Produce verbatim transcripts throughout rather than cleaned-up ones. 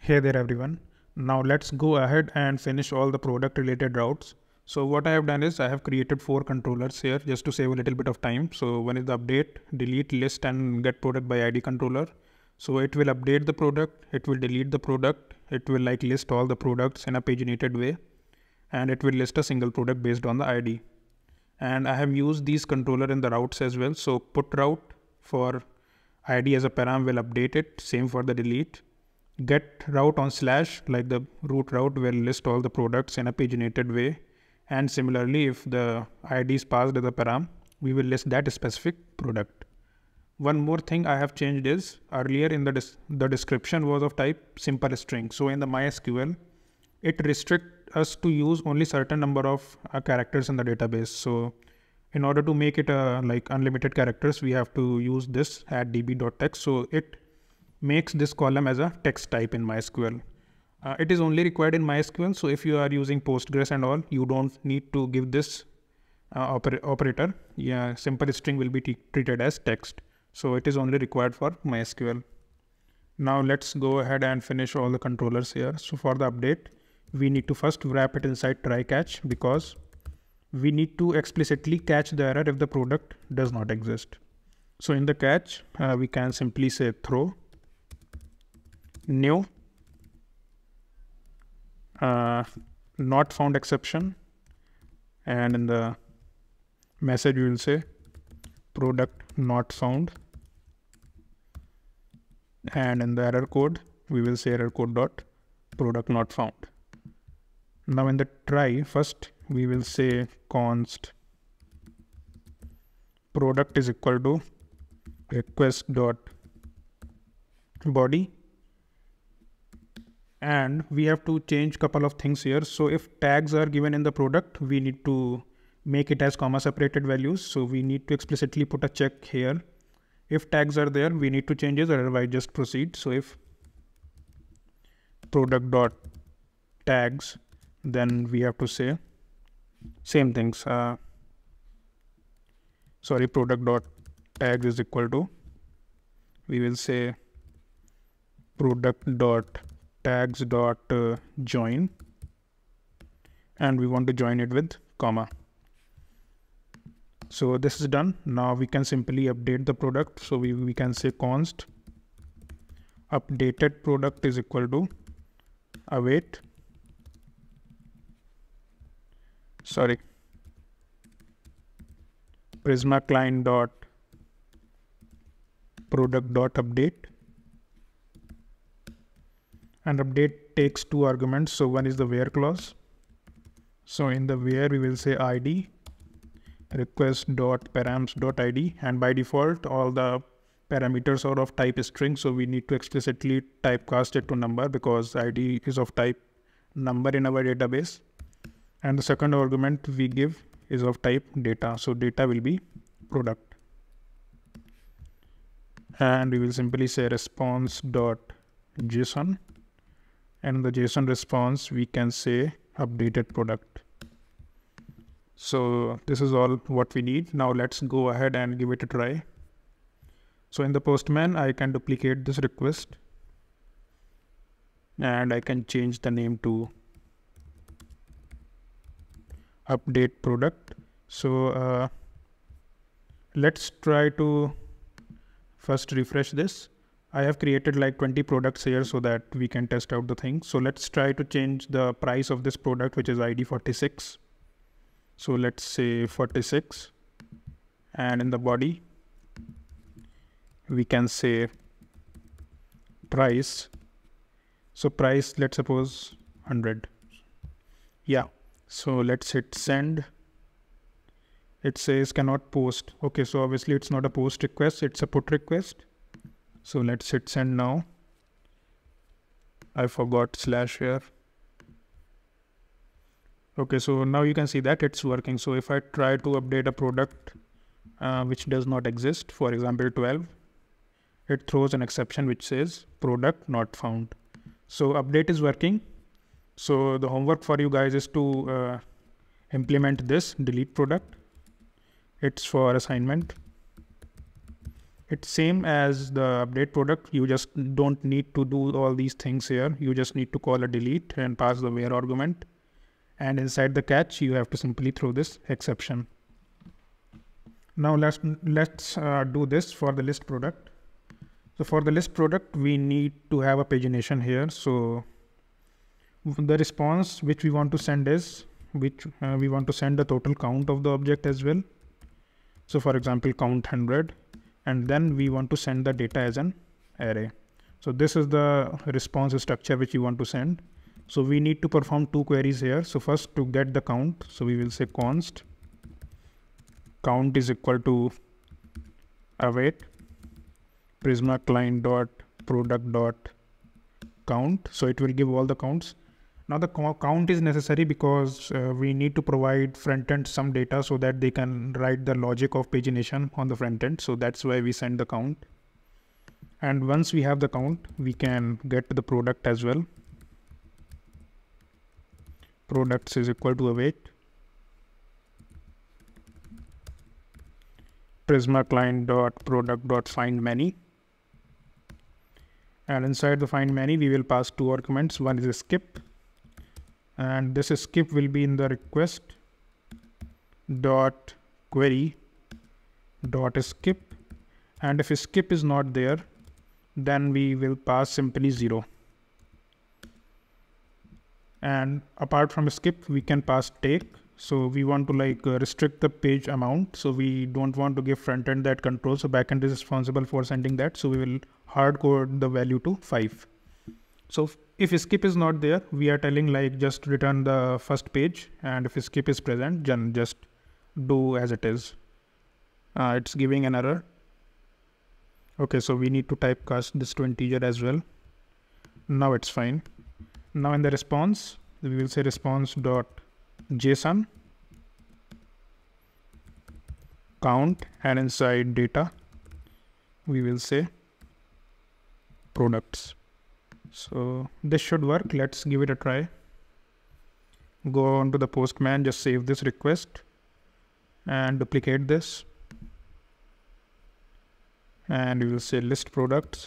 Hey there everyone. Now let's go ahead and finish all the product related routes. So what I have done is I have created four controllers here just to save a little bit of time. So one is the update, delete, list and get product by I D controller. So it will update the product, it will delete the product, it will like list all the products in a paginated way, and it will list a single product based on the I D. And I have used these controller in the routes as well. So put route for I D as a param will update it, same for the delete. Get route on slash, like the root route, will list all the products in a paginated way, and similarly if the I D is passed as a param, we will list that specific product. One more thing I have changed is earlier in the des the description was of type simple string. So in the MySQL it restricts us to use only certain number of uh, characters in the database. So in order to make it uh, like unlimited characters, we have to use this at db.text. So it makes this column as a text type in MySQL. Uh, it is only required in MySQL. So if you are using Postgres and all, you don't need to give this uh, oper operator. Yeah, simple string will be treated as text. So it is only required for MySQL. Now let's go ahead and finish all the controllers here. So for the update, we need to first wrap it inside try catch, because we need to explicitly catch the error if the product does not exist. So in the catch, uh, we can simply say throw new uh, not found exception, and in the message we will say product not found, and in the error code we will say error code dot product not found. Now in the try, first we will say const product is equal to request dot body, and we have to change couple of things here. So if tags are given in the product, we need to make it as comma separated values. So we need to explicitly put a check here. If tags are there, we need to change it, otherwise just proceed. So if product dot tags, then we have to say same things. Uh, sorry, product dot tags is equal to, we will say product dot tags dot uh, join, and we want to join it with comma. So this is done. Now we can simply update the product. So we, we can say const updated product is equal to await, sorry, Prisma client dot product dot update, and update takes two arguments. So one is the where clause. So in the where we will say I D request dot params dot I D, and by default all the parameters are of type string. So we need to explicitly typecast it to number, because I D is of type number in our database. And the second argument we give is of type data. So data will be product. And we will simply say response dot JSON. And in the JSON response, we can say updated product. So this is all what we need. Now let's go ahead and give it a try. So in the Postman, I can duplicate this request, and I can change the name to update product. So uh, let's try to first refresh this. I have created like twenty products here so that we can test out the thing. So let's try to change the price of this product, which is I D forty-six. So let's say forty-six, and in the body we can say price. So price, let's suppose one hundred. Yeah. So let's hit send. It says cannot post. Okay, so obviously it's not a post request, it's a put request. So let's hit send now. I forgot slash here. Okay, so now you can see that it's working. So if I try to update a product uh, which does not exist, for example twelve, it throws an exception which says product not found. So update is working. So the homework for you guys is to uh, implement this delete product. It's for assignment. It's same as the update product. You just don't need to do all these things here. You just need to call a delete and pass the where argument. And inside the catch, you have to simply throw this exception. Now let's let's uh, do this for the list product. So for the list product, we need to have a pagination here. So the response which we want to send is which uh, we want to send the total count of the object as well. So for example, count one hundred, and then we want to send the data as an array. So this is the response structure which you want to send. So we need to perform two queries here. So first, to get the count, so we will say const count is equal to await Prisma client dot product dot count. So it will give all the counts. Now the count is necessary because uh, we need to provide front end some data so that they can write the logic of pagination on the front end. So that's why we send the count. And once we have the count, we can get the product as well. Products is equal to await Prisma client dot product dot find many. And inside the find many, we will pass two arguments. One is a skip, and this skip will be in the request dot query dot skip. And if a skip is not there, then we will pass simply zero. And apart from skip, we can pass take. So we want to like uh, restrict the page amount. So we don't want to give front end that control. So backend is responsible for sending that. So we will hard code the value to five. So if skip is not there, we are telling like just return the first page. And if skip is present, then just do as it is. Uh, it's giving an error. Okay, so we need to typecast this to integer as well. Now it's fine. Now in the response, we will say response dot JSON count, and inside data, we will say products. So this should work. Let's give it a try. Go on to the Postman, just save this request and duplicate this. And we will say list products.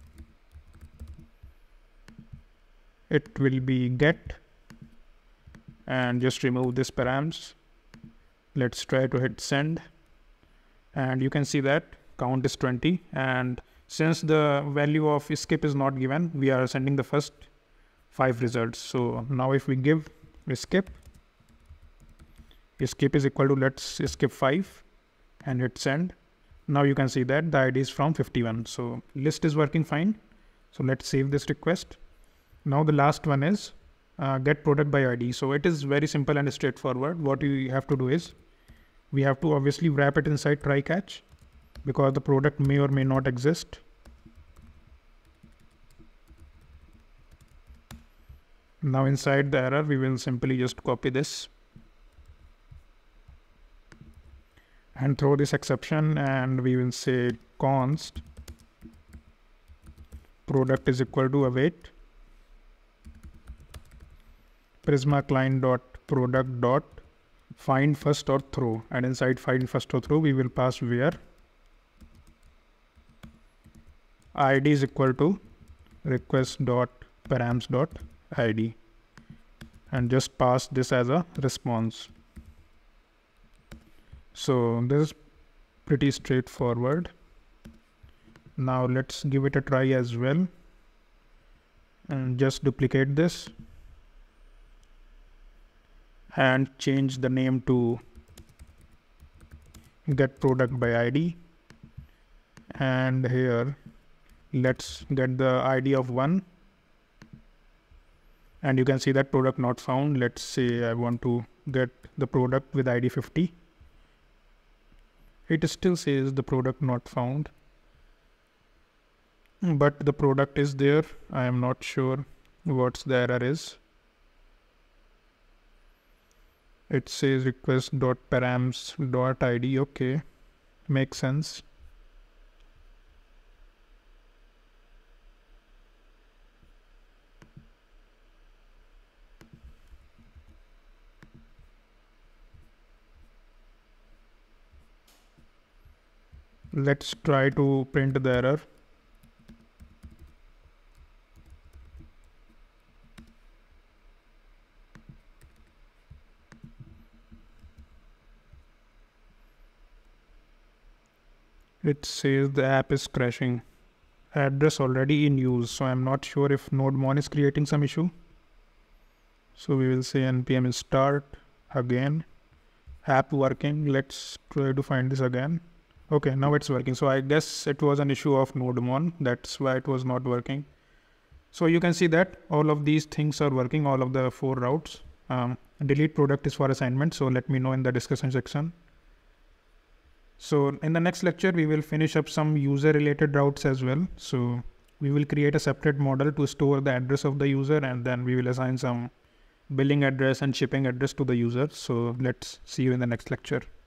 It will be get, and just remove this params. Let's try to hit send, and you can see that count is twenty. And since the value of skip is not given, we are sending the first five results. So now if we give skip, skip is equal to, let's skip five and hit send. Now you can see that the I D is from fifty-one. So list is working fine. So let's save this request. Now the last one is uh, get product by I D. So it is very simple and straightforward. What you have to do is we have to obviously wrap it inside try catch, because the product may or may not exist. Now inside the error, we will simply just copy this and throw this exception, and we will say const product is equal to await Prisma client dot product dot find first or throw, and inside find first or throw, we will pass where I D is equal to request dot params dot I D, and just pass this as a response. So this is pretty straightforward. Now let's give it a try as well, and just duplicate this and change the name to get product by I D, and here let's get the I D of one, and you can see that product not found. Let's say I want to get the product with I D fifty. It still says the product not found, but the product is there. I am not sure what's the error is. It says request dot params dot I D. Okay, makes sense. Let's try to print the error. It says the app is crashing. Address already in use, so I'm not sure if nodemon is creating some issue. So we will say npm start again, app working. Let's try to find this again. Okay, now it's working. So I guess it was an issue of nodemon. That's why it was not working. So you can see that all of these things are working, all of the four routes. Um, delete product is for assignment. So let me know in the discussion section. So in the next lecture, we will finish up some user related routes as well. So we will create a separate model to store the address of the user, and then we will assign some billing address and shipping address to the user. So let's see you in the next lecture.